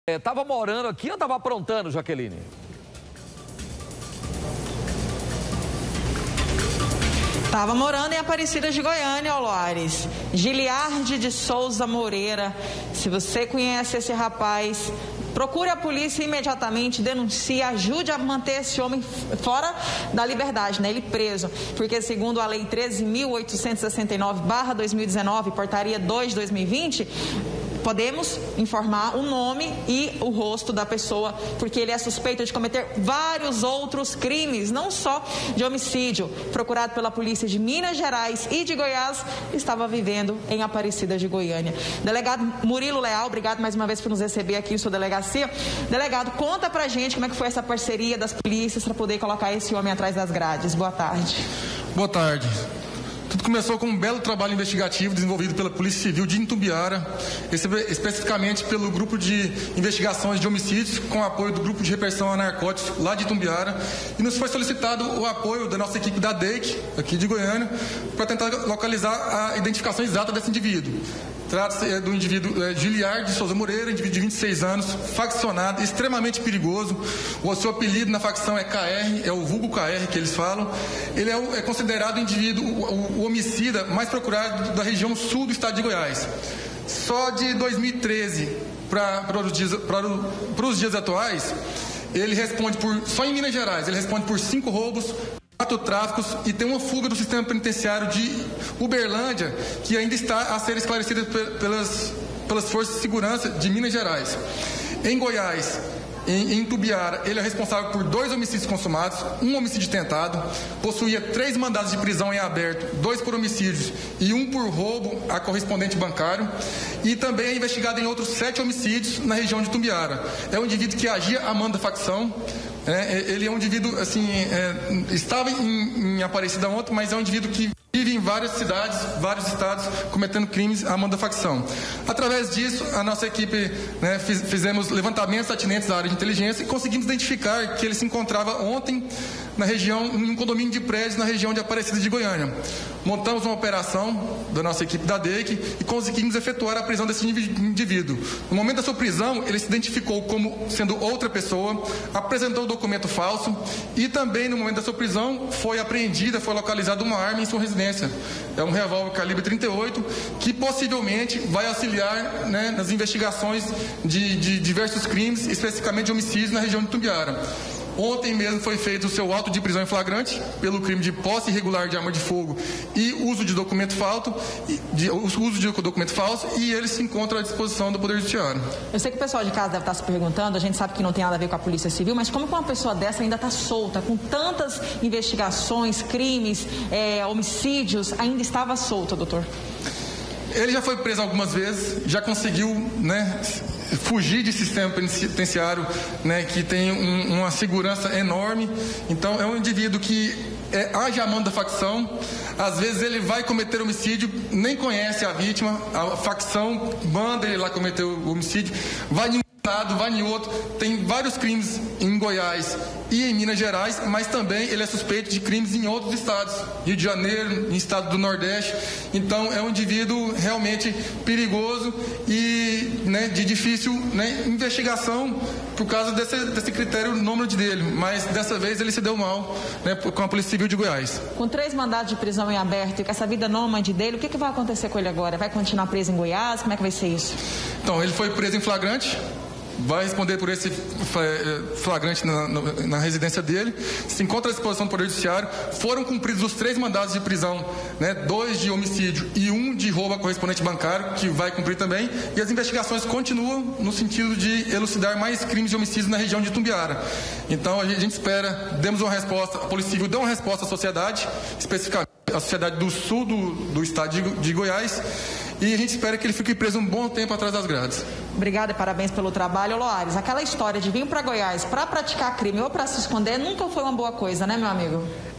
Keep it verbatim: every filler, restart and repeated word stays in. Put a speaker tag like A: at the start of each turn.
A: Estava morando aqui ou estava aprontando, Jaqueline?
B: Estava morando em Aparecida de Goiânia, Loares. Giliardi de Souza Moreira. Se você conhece esse rapaz, procure a polícia imediatamente, denuncie, ajude a manter esse homem fora da liberdade, né? Ele preso. Porque segundo a Lei treze mil oitocentos e sessenta e nove barra dois mil e dezenove, Portaria dois de dois mil e vinte, podemos informar o nome e o rosto da pessoa, porque ele é suspeito de cometer vários outros crimes, não só de homicídio. Procurado pela polícia de Minas Gerais e de Goiás, estava vivendo em Aparecida de Goiânia. Delegado Murilo Leal, obrigado mais uma vez por nos receber aqui em sua delegacia. Delegado, conta pra gente como é que foi essa parceria das polícias para poder colocar esse homem atrás das grades. Boa tarde.
C: Boa tarde. Tudo começou com um belo trabalho investigativo desenvolvido pela Polícia Civil de Itumbiara, especificamente pelo Grupo de Investigações de Homicídios, com apoio do Grupo de Repressão a Narcóticos lá de Itumbiara, e nos foi solicitado o apoio da nossa equipe da D E I C, aqui de Goiânia, para tentar localizar a identificação exata desse indivíduo. Trata-se do indivíduo é, Giliardi de Souza Moreira, indivíduo de vinte e seis anos, faccionado, extremamente perigoso. O seu apelido na facção é K R, é o vulgo K R que eles falam. Ele é, o, é considerado o indivíduo, o, o homicida mais procurado da região sul do estado de Goiás. Só de dois mil e treze para os dias, os dias atuais, ele responde por, só em Minas Gerais, ele responde por cinco roubos, quatro tráficos e tem uma fuga do sistema penitenciário de Uberlândia que ainda está a ser esclarecida pelas, pelas forças de segurança de Minas Gerais. Em Goiás, em, em Itumbiara, ele é responsável por dois homicídios consumados, um homicídio tentado, possuía três mandados de prisão em aberto, dois por homicídios e um por roubo a correspondente bancário, e também é investigado em outros sete homicídios na região de Itumbiara. É um indivíduo que agia a mando da facção. É, ele é um indivíduo, assim, é, estava em, em Aparecida ontem, mas é um indivíduo que vive em várias cidades, vários estados, cometendo crimes à mão da facção. Através disso, a nossa equipe, né, fiz, fizemos levantamentos atinentes à área de inteligência e conseguimos identificar que ele se encontrava ontem na região, em um condomínio de prédios na região de Aparecida de Goiânia. Montamos uma operação da nossa equipe da D E I C e conseguimos efetuar a prisão desse indivíduo. No momento da sua prisão, ele se identificou como sendo outra pessoa, apresentou o documento falso e também no momento da sua prisão foi apreendida, foi localizada uma arma em sua residência. É um revólver calibre trinta e oito que possivelmente vai auxiliar, né, nas investigações de, de diversos crimes, especificamente de homicídios na região de Itumbiara. Ontem mesmo foi feito o seu auto de prisão em flagrante pelo crime de posse irregular de arma de fogo e uso de documento falso, de, uso de documento falso, e ele se encontra à disposição do Poder Judiciário.
B: Eu sei que o pessoal de casa deve estar se perguntando, a gente sabe que não tem nada a ver com a Polícia Civil, mas como que uma pessoa dessa ainda está solta, com tantas investigações, crimes, é, homicídios, ainda estava solta, doutor?
C: Ele já foi preso algumas vezes, já conseguiu, né, fugir de sistema penitenciário, né, que tem um, uma segurança enorme. Então é um indivíduo que é, age a mão da facção. Às vezes ele vai cometer homicídio, nem conhece a vítima, a facção manda ele lá cometer o homicídio, vai em um estado, vai em outro. Tem vários crimes em Goiás e em Minas Gerais, mas também ele é suspeito de crimes em outros estados, Rio de Janeiro, em estado do Nordeste. Então é um indivíduo realmente perigoso e, né, de difícil, né, investigação por causa desse, desse critério nômade dele, mas dessa vez ele se deu mal, né, com a Polícia Civil de Goiás.
B: Com três mandados de prisão em aberto e com essa vida nômade dele, o que, que vai acontecer com ele agora? Vai continuar preso em Goiás? Como é que vai ser isso?
C: Então, ele foi preso em flagrante, vai responder por esse flagrante na, na, na residência dele, se encontra à disposição do Poder Judiciário. Foram cumpridos os três mandados de prisão, né, dois de homicídio e um de roubo a correspondente bancário, que vai cumprir também, e as investigações continuam no sentido de elucidar mais crimes de homicídio na região de Itumbiara. Então a gente, a gente espera, demos uma resposta, a Polícia Civil deu uma resposta à sociedade, especificamente a sociedade do sul do, do estado de, de Goiás, e a gente espera que ele fique preso um bom tempo atrás das grades.
B: Obrigada e parabéns pelo trabalho. Loares, aquela história de vir para Goiás para praticar crime ou para se esconder nunca foi uma boa coisa, né, meu amigo?